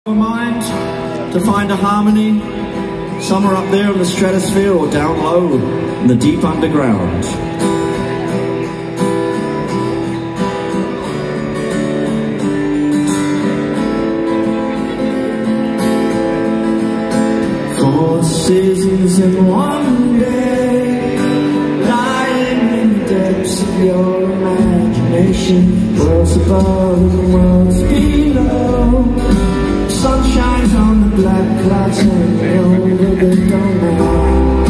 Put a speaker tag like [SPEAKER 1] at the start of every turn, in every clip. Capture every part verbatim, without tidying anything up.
[SPEAKER 1] mind to find a harmony somewhere up there in the stratosphere or down low in the deep underground. Four seasons in one day, lying in the depths of your imagination, worlds above and worlds below. Sun shines on the black clouds hanging over the doorway.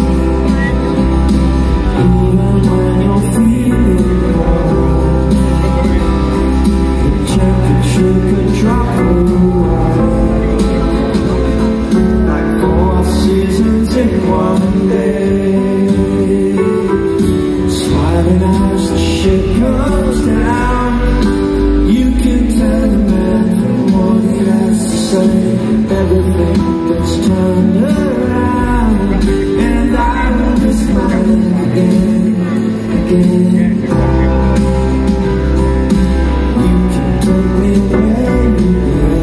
[SPEAKER 1] Even when you're feeling low, the temperature could drop away. Like four seasons in one day, smiling as the ship goes down. You can tell the man from what he has to say. Everything gets turned around, and I will be smiling again, again. You can take me where you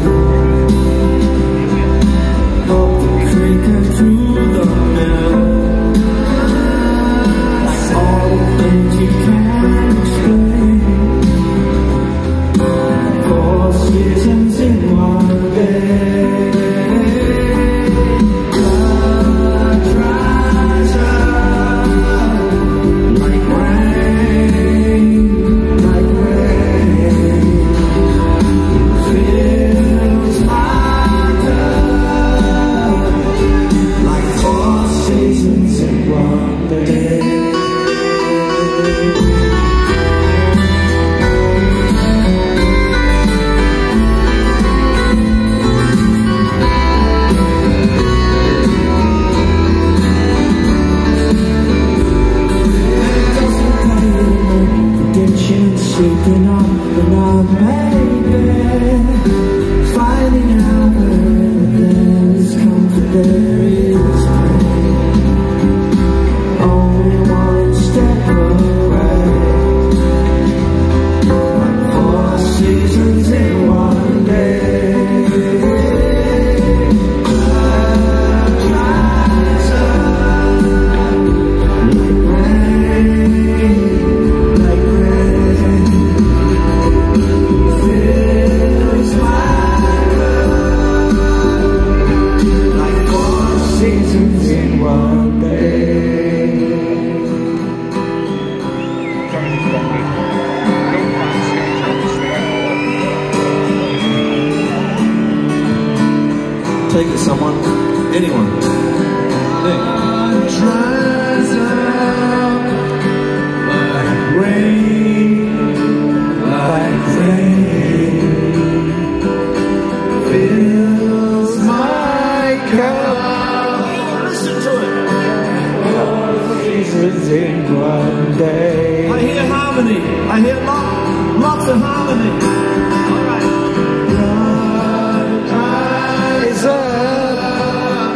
[SPEAKER 1] will, up the creek and through the mill, like all the things you can't explain. Four seasons in one day. Sleeping on the night, baby, finding out where there is comfort, there is pain. Only one step away, like four seasons in one day. Cloud dries up like rain, like rain. Seasons in one day. Take it, someone, anyone. Dries up like rain, like rain, fills my cup. In one day. I hear harmony. I hear lot, lots of harmony. All right. God, rise up.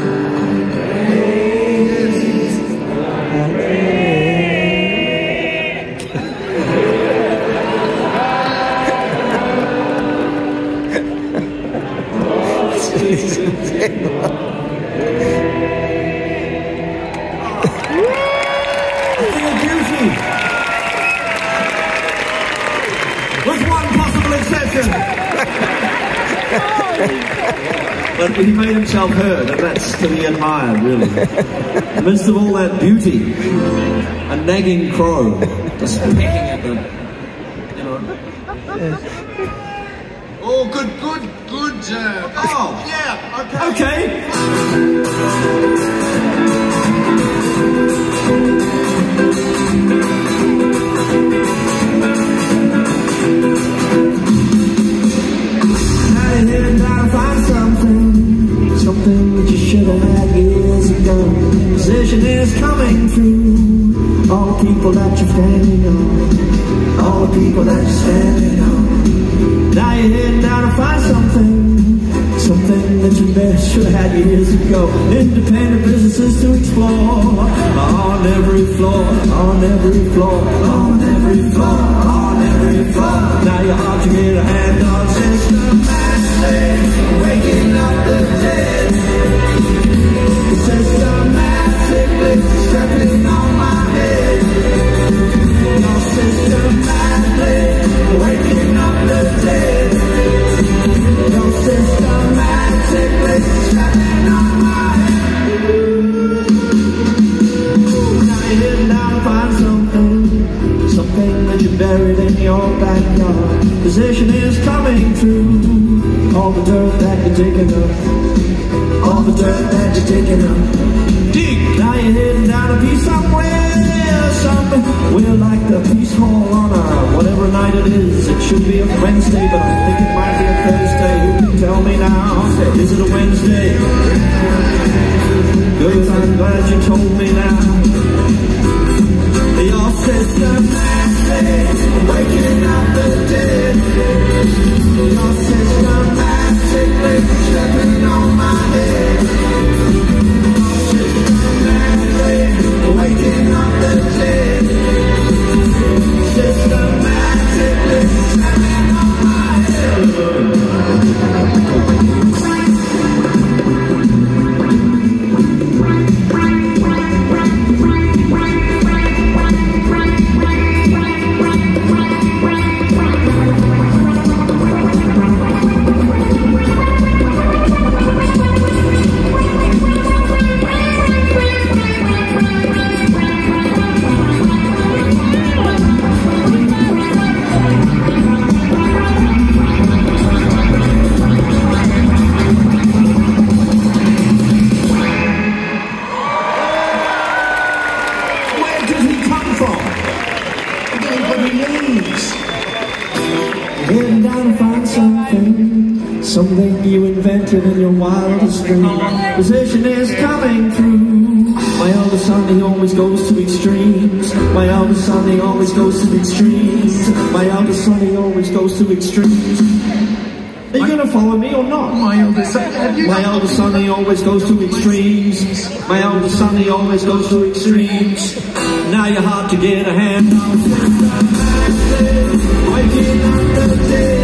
[SPEAKER 1] Raise the with one possible exception. But he made himself heard, and that's to be admired, really. In the midst of all that beauty, a nagging crow just pecking at the, you know.
[SPEAKER 2] Oh, good, good, good. Uh,
[SPEAKER 1] oh,
[SPEAKER 2] yeah, okay.
[SPEAKER 1] Okay. Something that you should have had years ago. Decision is coming through. All the people that you're standing on, all the people that you're standing on. Now you're heading down to find something, something that you best should have had years ago. Independent businesses to explore, on every floor, on every floor, on every floor, on every floor. Now you're hard to get a hand on systematic. that you're taking up, all the dirt that you're taking up. Dig. Now you're heading down a piece somewhere, somewhere. We're like the Peace Hall on a whatever night it is. It should be a Wednesday, but I think it might be a Thursday. You can tell me now, is it a Wednesday? Good, I'm glad you told me now. Your systematic, waking up the dead. Your systematically stepping on my head. Systematic, waking up the dead. Systematically stepping on my head. Heading down to find something, something you invented in your wildest dream. Position is coming through. My eldest son, he always goes to extremes. My eldest son, he always goes to extremes. My eldest son, he always goes to extremes. Are you gonna follow me or not?
[SPEAKER 2] My eldest son, have you?
[SPEAKER 1] My eldest son, he always goes to extremes. My eldest son, he always goes to extremes. Now you're hard to get a hand on. Waking up the day.